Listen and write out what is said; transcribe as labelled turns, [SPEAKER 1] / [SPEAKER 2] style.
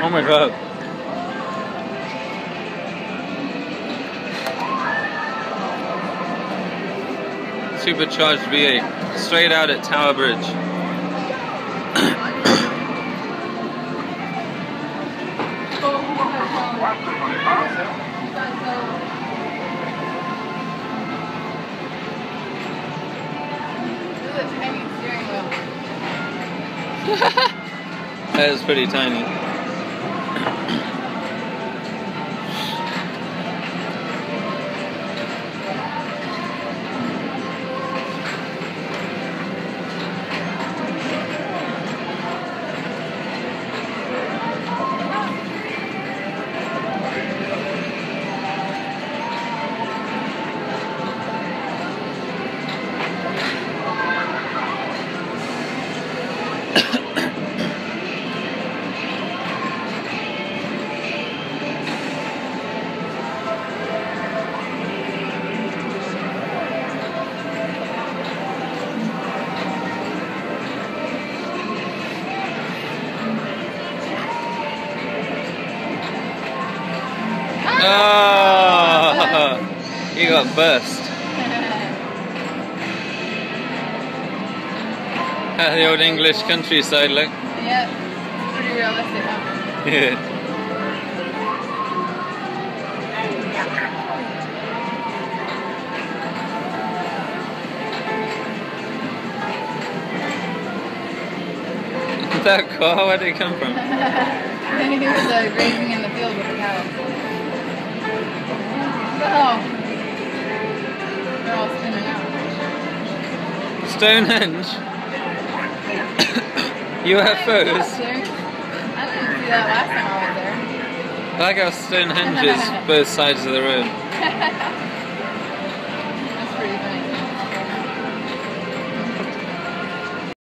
[SPEAKER 1] Oh my god. Supercharged V8, straight out at Tower Bridge. That is pretty tiny. Oh, you got burst. At the old English countryside look.
[SPEAKER 2] Yeah, it's pretty realistic, huh?
[SPEAKER 1] Yeah. That car, where did it come from?
[SPEAKER 2] He was grazing in the field with the cows. Oh, they're all spinning out.
[SPEAKER 1] Stonehenge? UFOs?
[SPEAKER 2] I didn't see that last time I was there.
[SPEAKER 1] I like how Stonehenge is both sides of the road.